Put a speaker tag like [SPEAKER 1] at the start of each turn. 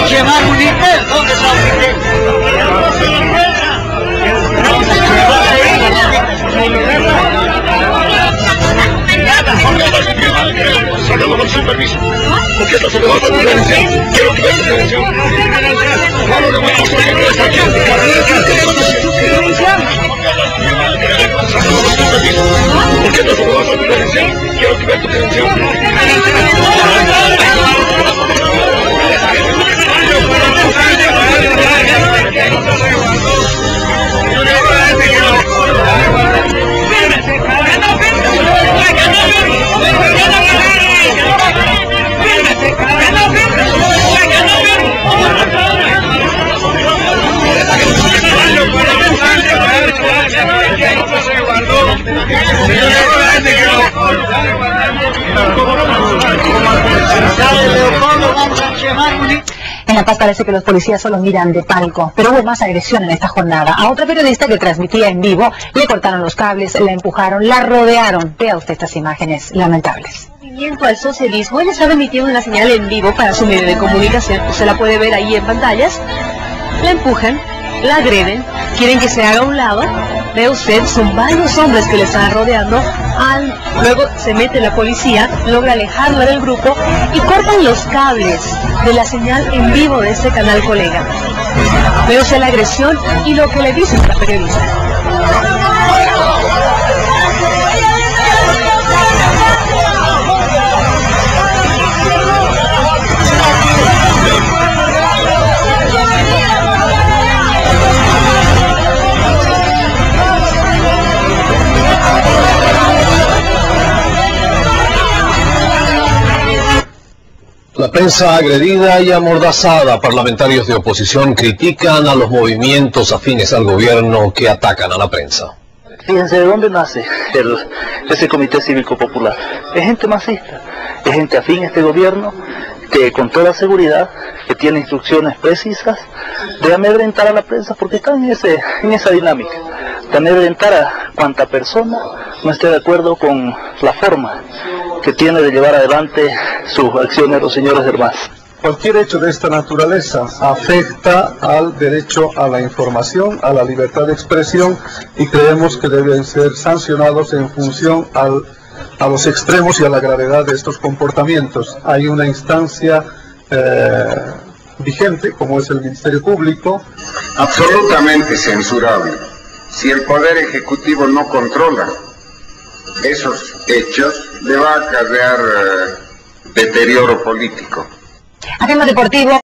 [SPEAKER 1] llamar Unitel? ¿Dónde está Unitel?
[SPEAKER 2] Sácalo sin permiso. ¿Por qué estás saludando a tu credencial? Quiero que veas tu credencial. No lo demás, porque no está aquí. Sácalo sin permiso. ¿Por qué estás saludando a tu credencial? Quiero que veas tu credencial.
[SPEAKER 3] En La Paz parece que los policías solo miran de palco, pero hubo más agresión en esta jornada. A otra periodista que transmitía en vivo, le cortaron los cables, la empujaron, la rodearon. Vea usted estas imágenes lamentables.
[SPEAKER 4] Movimiento al socialismo, ella estaba emitiendo una señal en vivo para su medio de comunicación. Usted la puede ver ahí en pantallas. La empujan, la agreden, quieren que se haga a un lado. Ve usted, son varios hombres que le están rodeando. Luego se mete la policía, logra alejarla del grupo y cortan los cables de la señal en vivo de este canal Colega. Ve usted la agresión y lo que le dice la periodista.
[SPEAKER 5] La prensa agredida y amordazada, parlamentarios de oposición critican a los movimientos afines al gobierno que atacan a la prensa.
[SPEAKER 6] Fíjense de dónde nace ese Comité Cívico Popular. Es gente masista, es gente afín a este gobierno que con toda seguridad, que tiene instrucciones precisas de amedrentar a la prensa porque está en esa dinámica, de amedrentar a cuanta persona no esté de acuerdo con la forma que tiene de llevar adelante sus acciones los señores del MAS.
[SPEAKER 7] Cualquier hecho de esta naturaleza afecta al derecho a la información, a la libertad de expresión y creemos que deben ser sancionados en función a los extremos y a la gravedad de estos comportamientos. Hay una instancia vigente como es el Ministerio Público.
[SPEAKER 8] Absolutamente censurable. Si el Poder Ejecutivo no controla esos hechos, le va a acarrear deterioro político.
[SPEAKER 3] Hacemos deportivo.